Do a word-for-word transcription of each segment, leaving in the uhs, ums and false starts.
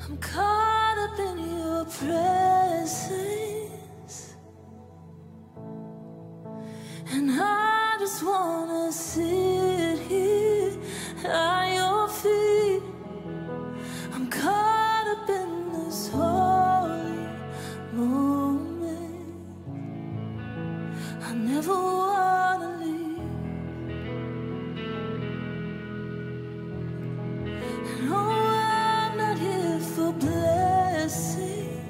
I'm caught up in your presence, and I just wanna sit here at your feet. I'm caught up in this holy moment. I never wanna leave. And oh, I'm not here for blessing.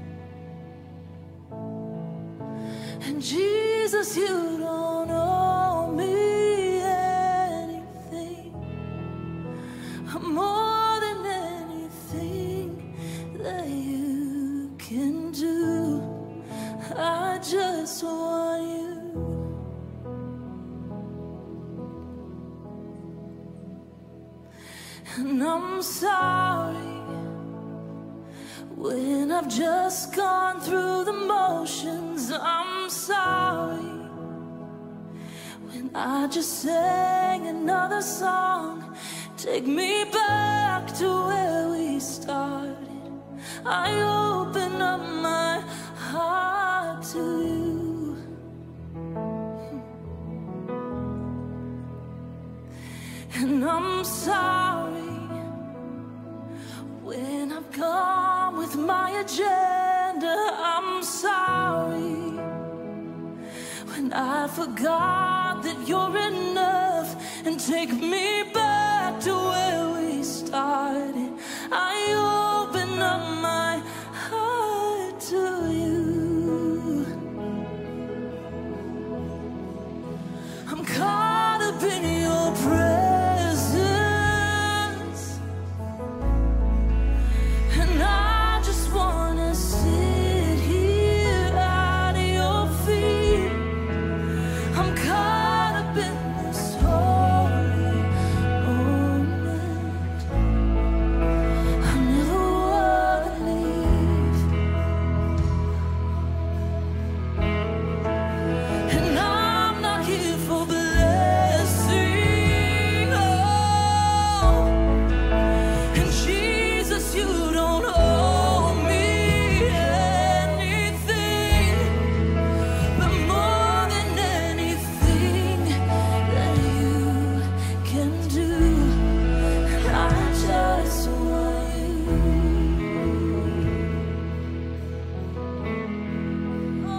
And Jesus, you don't owe me anything. I'm more than anything that you can do. I just want you. And I'm sorry when I've just gone through the motions. I'm sorry when I just sang another song. Take me back to where we started. I open up my heart to you. And I'm sorry when I've gone with my agenda. I'm sorry when I forgot that you're enough. And take me back to where we started. I open up my heart to you. I'm caught up in your presence, and I just wanna sit here at your feet. I'm caught up in this holy moment. I never wanna leave. And I'm not here for blessing, oh. And Jesus, you don't owe me anything, but more than anything that you can do. And I just want you. Oh,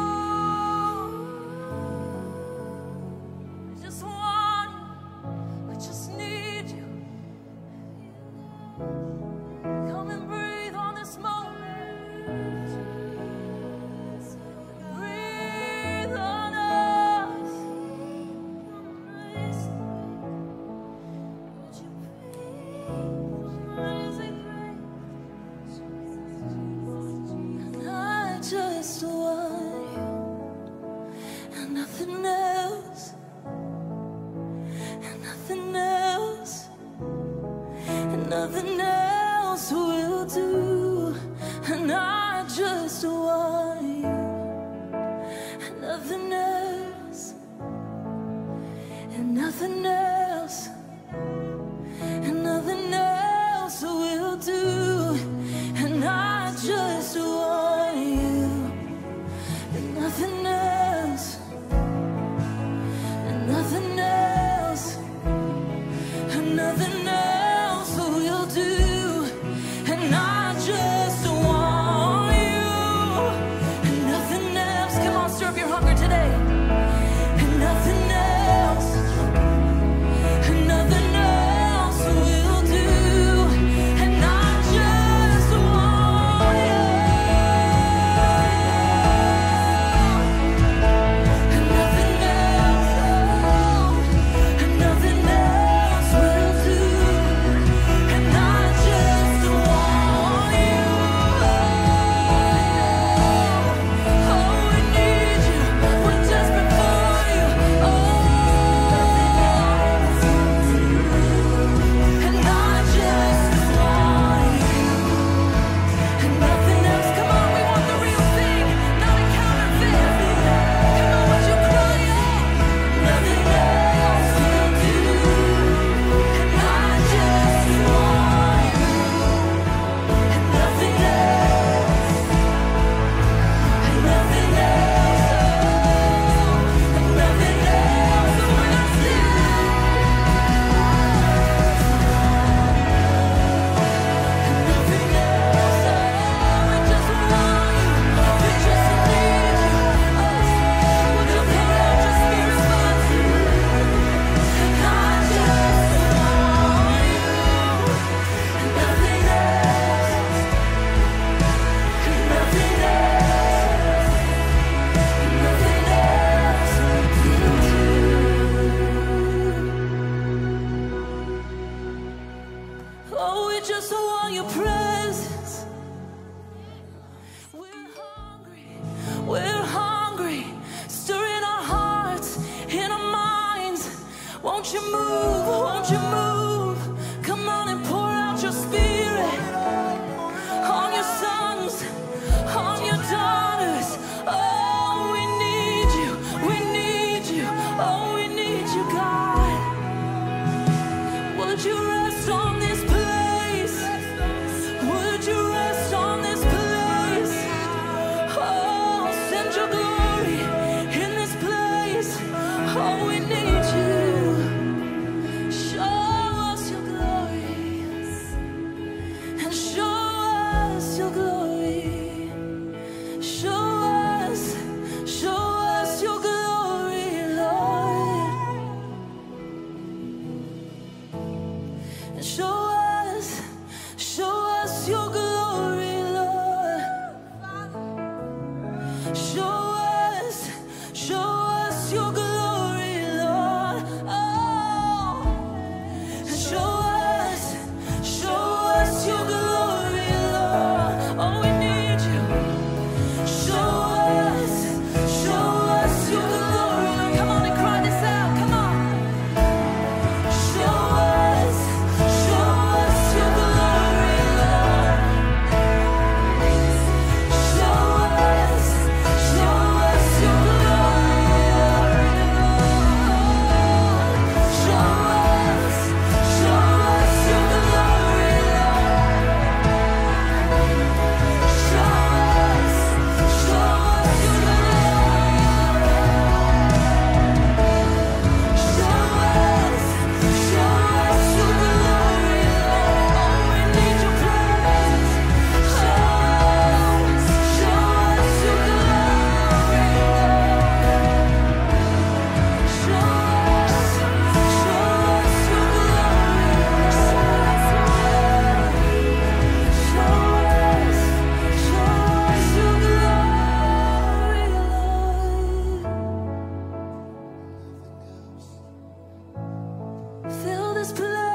I just want you. I just need you. Come and breathe on this moment. Breathe on us. Would you amazing grace? And I just want you and nothing else, and nothing else, and nothing else will do. And I just want you and nothing else, and nothing else, and nothing else will do. And I just want you and nothing else, and nothing else, and nothing else will do. And I just want you and nothing else. Come on, stir up your hunger today. And nothing else, Won't you move, won't you move? Come on and pour out your spirit on your sons, on your daughters. Oh, we need you, we need you, oh, we need you, God. Would you rest on this place? Would you rest on this place? Oh, send your glory in this place. Oh, we need you. Show us your glory and show us your glory. Show us, show us your glory, Lord. And show us, show us your glory, Lord. Show us, show us your glory, Lord. Oh, and show us, show us your glory, Lord. Oh, we need you. Show us, show us your glory, Lord. Come on and cry this out. Come on. Show us, show us your glory, Lord. Show us, show us your glory, Lord. Show us, show us your glory, Lord. Show us, show us your glory, Lord. Show us, show us your glory, Lord. Oh, we need your presence. Show us, show us your glory, Lord. Show us, show us your glory, Lord. Show us, show us your glory, Lord. Fill this place.